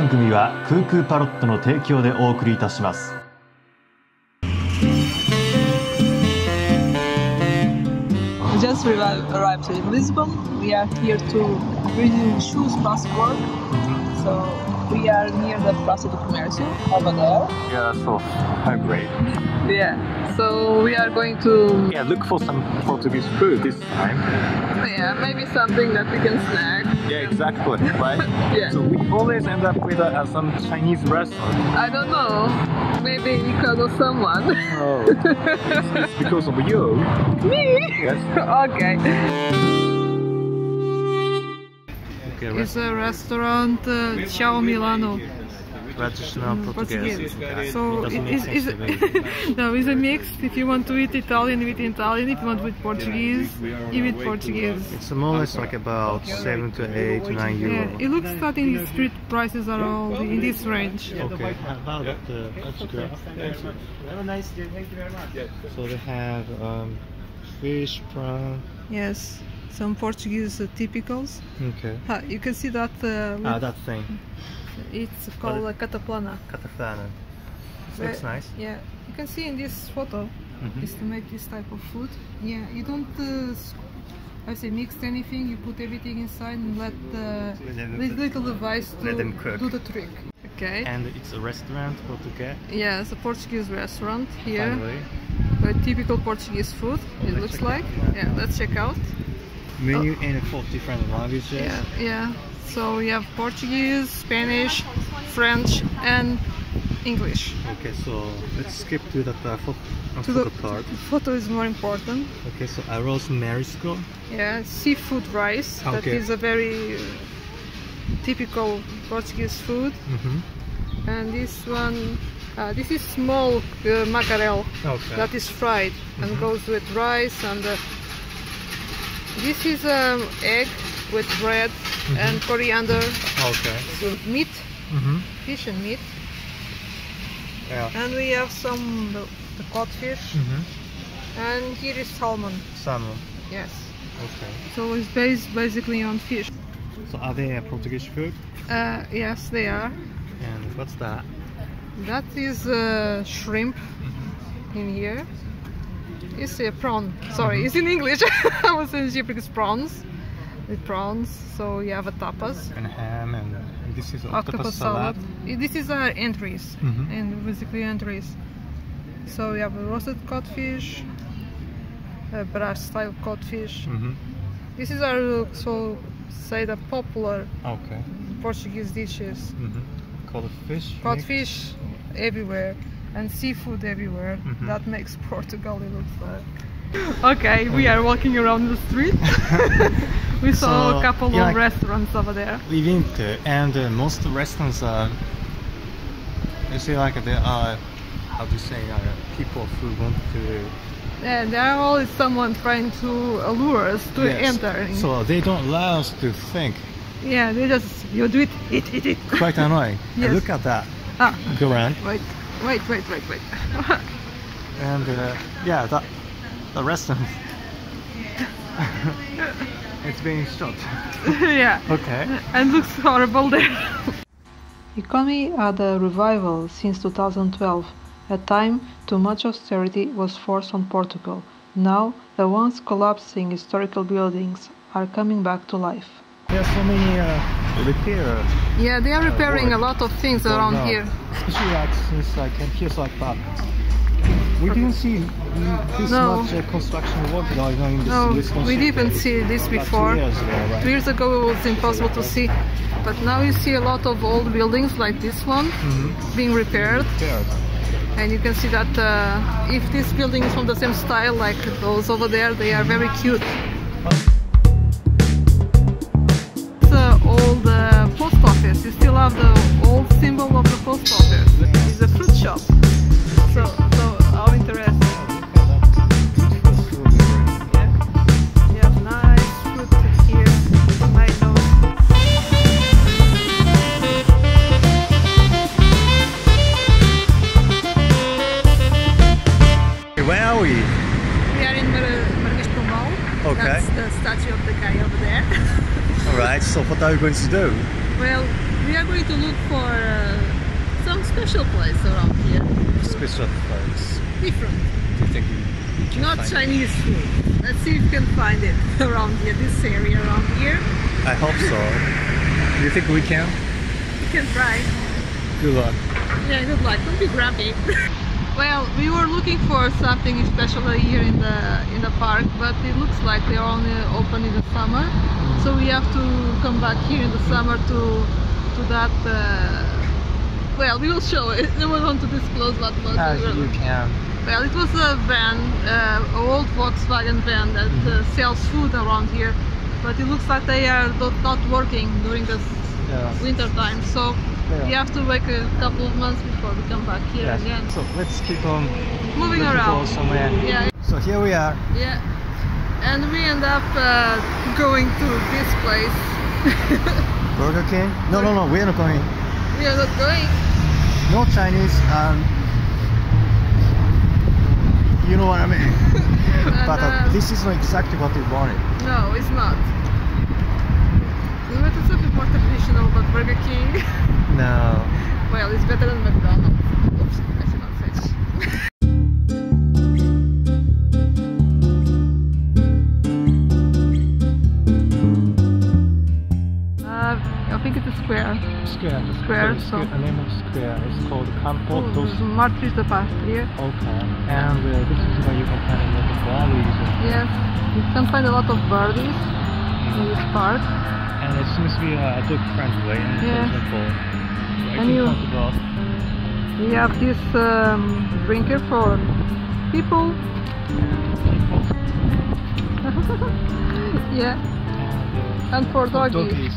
番組は空空パロットの提供でお送りいたします。 We just arrived in Lisbon. We are here to renew shoes passport. So we are near the Praça do Comércio over there. Yeah, so hungry. Yeah. So we are going to Look for some Portuguese food this time. maybe something that we can snack. Yeah, exactly, right? Yeah. So we always end up with some Chinese restaurant. I don't know. Maybe because of someone. Oh, it's because of you. Me? Yes. Okay. Okay, It's a restaurant Ciao Milano. traditional Portuguese. So it's a mix. If you want to eat Italian, eat Italian. If you want to eat Portuguese, you eat Portuguese. It's more or less like about 7 to 8 to 9 euro. Yeah, it looks that in the street prices are all in this range. Okay, about the photograph. Have a nice day. Thank you very much. So they have fish, prawn. Yes, some Portuguese typicals. Okay. You can see that. That thing. It's called cataplana. Catafana. It looks nice. Yeah, you can see in this photo is to make this type of food. Yeah, you don't mix anything. You put everything inside and let this little device let them cook. do the trick. Okay. And it's a restaurant, Portuguese. Yeah, it's a Portuguese restaurant here. Finally. With typical Portuguese food. It looks like. Yeah, let's check out. Menu in 4 different languages. Yeah, yeah. So we have Portuguese, Spanish, French, and English. Okay, so let's skip to the To the part. photo is more important. Okay, so arroz marisco. Yeah, seafood rice. That Okay. is a very typical Portuguese food. And this one, this is small mackerel Okay. that is fried and goes with rice. And this is egg with bread and coriander. Okay. So meat, fish and meat. Yeah. And we have some the codfish. And here is salmon. Salmon. Yes. Okay. So it's based basically on fish. So are they Portuguese food? Yes, they are. And what's that? That is shrimp in here. It's a prawn. Sorry, it's in English. I was in Portuguese prawns. With prawns. So you have a tapas. And ham, and this is Octopus salad. This is our entries. And basically entries. So we have a roasted codfish, a brass style codfish. This is our the popular Okay. Portuguese dishes. Codfish. Codfish everywhere and seafood everywhere. That makes Portugal, it looks like. Okay, we are walking around the street. We saw So, a couple yeah, of restaurants over there. We went to, and most restaurants are, you see, like they are, how to say, people who want to. And there are always someone trying to allure us to enter. So they don't allow us to think. Yeah, they just, you do it, eat. Quite annoying. Yes. And look at that. Ah, Go around. wait. And yeah, the restaurant. It's being shot. Yeah. Okay. And looks horrible there. Economy had a revival since 2012, a time too much austerity was forced on Portugal. Now, the once collapsing historical buildings are coming back to life. There are so many repair. Yeah, they are repairing a lot of things around here. Especially like since I came here like that. We didn't see this much construction work going on in this we didn't see this before. 2 years ago, right? 2 years ago it was impossible to see, but now you see a lot of old buildings like this one being repaired. And you can see that if this building is from the same style like those over there, they are very cute. It's an old post office. You still have the old symbol of the post office. It's a fruit shop. So how interesting. Yeah. You have nice fruit here, tomatoes. Where are we? We are in Marquês de Pombal. Okay. That's the statue of the guy over there. Alright, so what are we going to do? Well, we are going to look for some special place around here. Special place. Different. Do you think we can Not find Chinese food. Let's see if we can find it around here, this area around here. it? I hope so. Do you think we can? We can try. Good luck. Yeah, good luck. Don't be grumpy. Well, we were looking for something special here in the park, but it looks like they're only open in the summer. So we have to come back here in the summer to that. Well, we will show it. I don't want to disclose what was. As you can. Well, it was a van, an old Volkswagen van that sells food around here, but it looks like they are not working during the winter time. So we have to wait a couple of months before we come back here again. So let's keep on Moving around. Somewhere. Yeah. So here we are. Yeah. And we end up going to this place. Burger King? No, we are not going. We are not going. No Chinese. You know what I mean. But this is not exactly what we wanted. No, it's not. We wanted something more traditional, but Burger King. No. Well, it's better than McDonald's. Oops, I should not say that. I think it's a square. Square. So the name of square is called Campo dos. Martires da Pátria. Okay. And this is where you can find a lot of birdies. Yes, you can find a lot of birdies in this park. And it seems to be a dog friendly and comfortable. And we have this drinker for people. Yeah. And for doggies.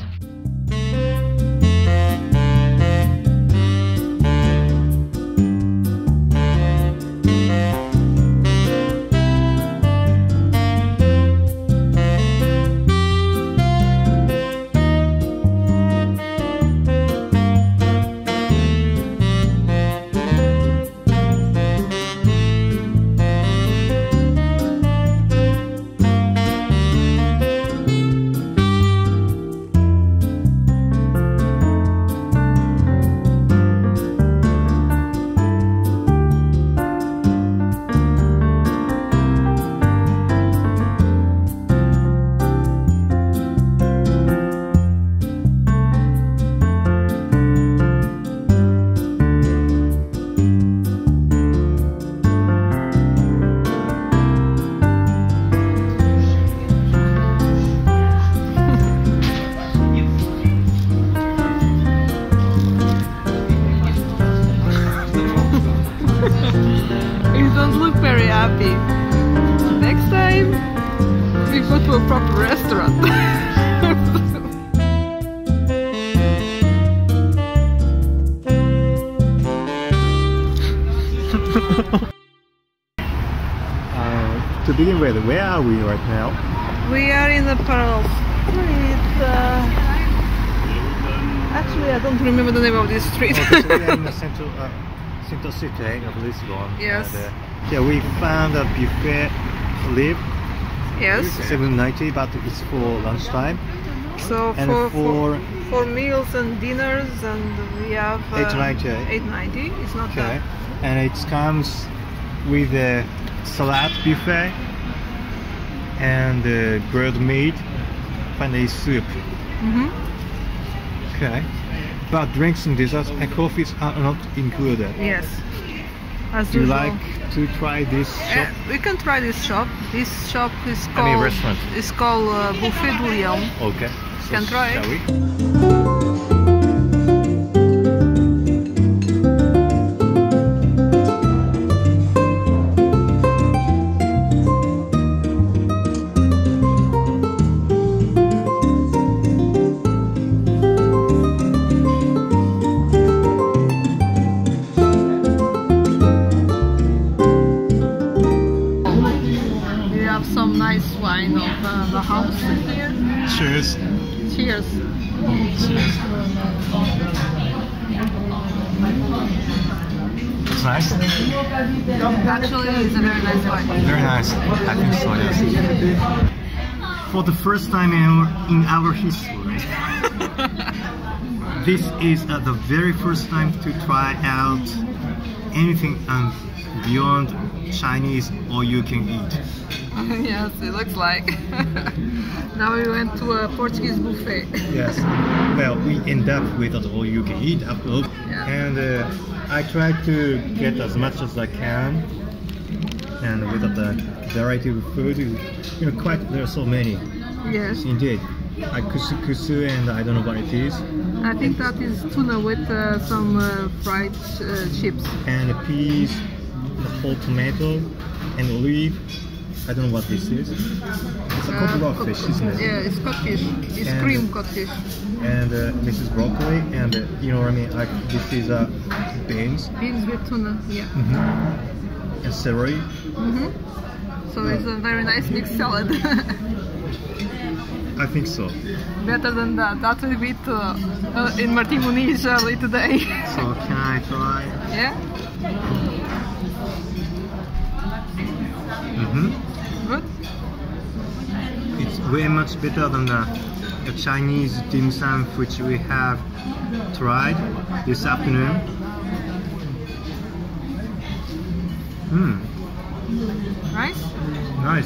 Next time we go to a proper restaurant. To begin with, where are we right now? We are in the parallel street. Actually, I don't remember the name of this street. Okay, so we are in the central city of Lisbon. Yes. And, yeah, we found a buffet live. Yes. $7.90, but it's for lunchtime. So And for meals and dinners, and we have $8.90. $8.90. It's not Okay. bad. And it comes with a salad buffet and grilled meat, finally soup. Okay. But drinks and desserts and coffees are not included. Yes. As Do you usual. like to try this shop? We can try this shop. This shop is called. Restaurant. It's called Buffet du Lion. Okay. So Can try it. shall we? Some nice wine of the house here. Cheers. Cheers. It's nice. Actually, it's a very nice wine. Very nice. I think so, yes. For the first time in our history. this is the very first time to try out anything beyond Chinese all you can eat. Yes, it looks like. Now we went to a Portuguese buffet. Yes. Well, we end up with all you can eat after all. Yeah. And I try to get as much as I can. And with the variety of food, there are so many. Yes. Indeed. Like kusu and I don't know what it is. I think that is tuna with some fried chips. And peas, the whole tomato, and olive. I don't know what this is. It's a cod raw fish, isn't it? Yeah, it's codfish. It's And cream codfish. And this is broccoli, and you know what I mean? Like this is beans. Beans with tuna, yeah. And celery. So it's a very nice mixed salad. I think so. Better than that. That will be in Martim Muniz early today. So can I try? Yeah? Good? It's way much better than the Chinese dim sum which we have tried this afternoon. Nice? Nice.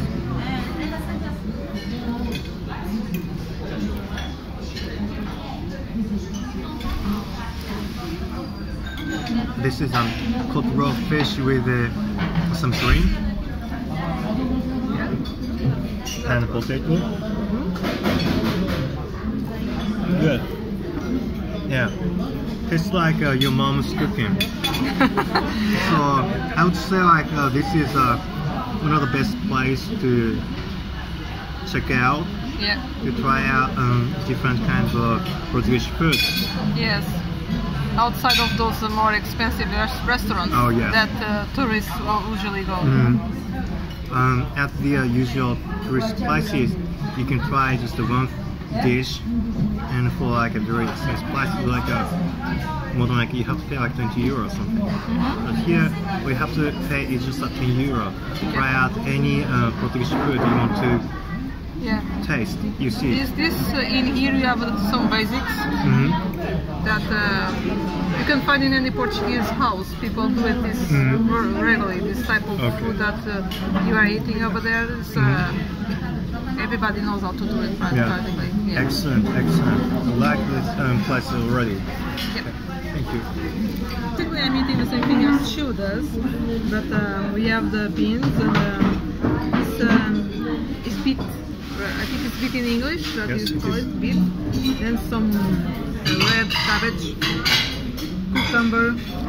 This is cod raw fish with some shrimp and potato. Good. Yeah. Tastes like your mom's cooking. So I would say like this is one of the best place to check out. Yeah. To try out different kinds of Portuguese food. Yes. Outside of those more expensive restaurants that tourists usually go. At the usual tourist places, you can try just one dish, and for like a very expensive price, like more than like you have to pay like 20 euro or something. But here we have to pay just 10 euro to try out any Portuguese food you want to taste. You see. Is this in here you have some basics that you can find in any Portuguese house. People do it this regularly. This type of food that you are eating over there. Everybody knows how to do it practically. Yeah. Excellent, excellent. I like this place already. Yeah. Thank you. Basically, I'm eating the same thing as Shu does, but we have the beans and it's beet. I think it's beet in English, that Yes, you it call is. it beet. Then some red cabbage, cucumber,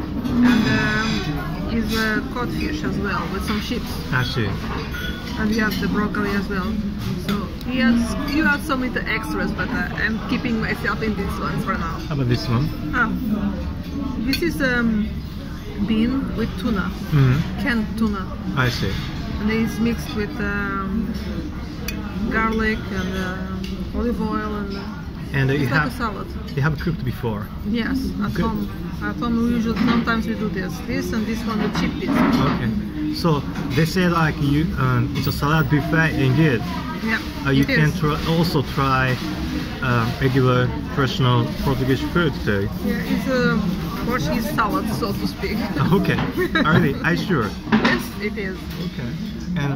and is codfish as well with some chips. Actually, And we have the broccoli as well. So you have some little extras, but I'm keeping myself in this one for now. how about this one? This is bean with tuna, canned tuna, I see. and it's mixed with garlic and olive oil, and And it's like a salad. you have cooked before. Yes, at Good. home. At home we usually sometimes we do this and this one with chickpeas. Okay. So they say like it's a salad buffet indeed. Yeah, You it can is. also try regular traditional Portuguese food too. Yeah, it's a Portuguese salad, so to speak. Okay. Really? Are you sure? Yes, it is. Okay. And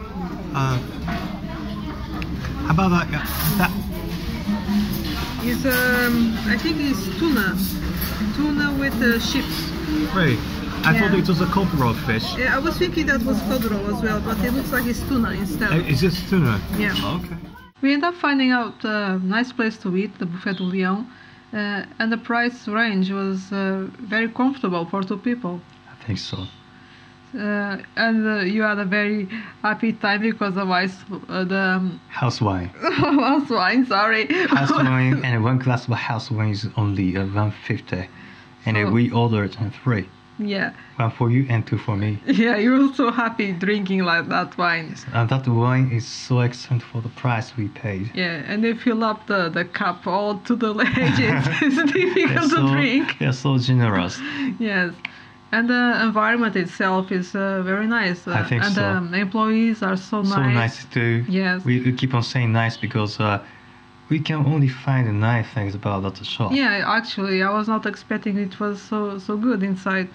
how about that? It's I think it's tuna with chips. Wait, I thought Yeah. it was a cod raw fish. Yeah, I was thinking that was cod roe as well, but it looks like it's tuna instead. Is this tuna? Yeah. Okay. We end up finding out a nice place to eat, the Buffet du Lion, and the price range was very comfortable for two people. I think so. And you had a very happy time because of the House wine. house wine, sorry. House wine and one glass of house wine is only 150, and So- we ordered 3. Yeah, One for you and 2 for me. yeah, you were so happy drinking like that wine. And that wine is so excellent for the price we paid. Yeah, and they fill up the cup all to the edges. It's difficult to drink. They're so generous. Yes, and the environment itself is very nice. I think and so. the employees are so nice. So nice too. Yes. We keep on saying nice because we can only find nice things about that shop. Yeah, actually, I was not expecting it was so good inside,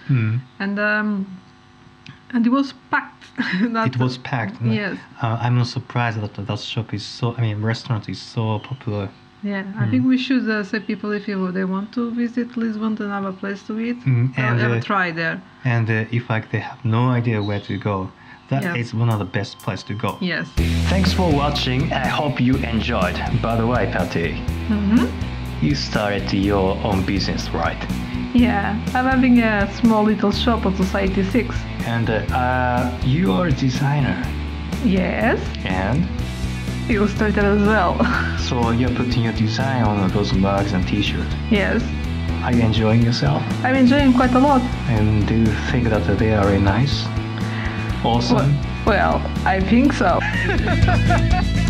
and it was packed. It was packed. Yes. I'm not surprised that shop is so. I mean, restaurant is so popular. Yeah, I think we should say people if they want to visit Lisbon and have a place to eat, and have a try there. And if like they have no idea where to go, that Yes. is one of the best place to go. Yes. Thanks for watching. I hope you enjoyed. By the way, Patty, you started your own business, right? Yeah, I'm having a small little shop on Society 6. And you are a designer. Yes, And illustrator as well. so you're putting your design on those mugs and t-shirts. Yes, Are you enjoying yourself? I'm enjoying quite a lot. And do you think that they are very nice? Awesome. Well, I think so.